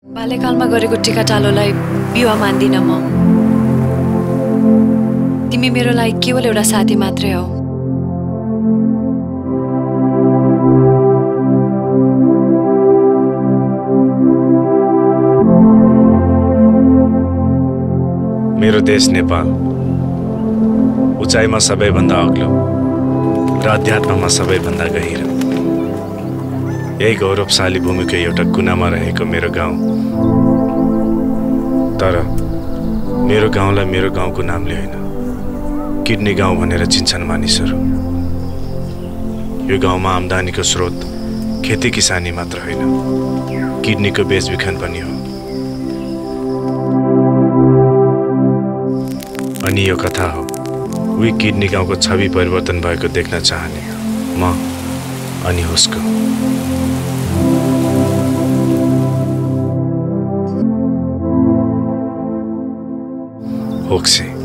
बाल्यकालमा गरेको टिकाटालोलाई विवाह मान्दिन म। तिमी मेरो लागि केवल एउटा साथी मात्रै हौ। मेरो देश नेपाल उचाइमा सबैभन्दा अग्लो र अध्यात्ममा सबैभन्दा गहिरो। यही गौरवशाली भूमिको एउटा कुनामा रहेको मेरो गाउँ। तर मेरो गाउँलाई मेरो गाउँको नामले होइन, किडनी गाउँ भनेर चिन्छन् मानिसहरू। यो गाउँमा आम्दानीको स्रोत खेती किसानी मात्र होइन, किडनीको बेचबिखन पनि हो। अनि यो कथा हो उही किडनी गाउँको छवि परिवर्तन भएको देख्न चाहने म अनि उसको। होक्से।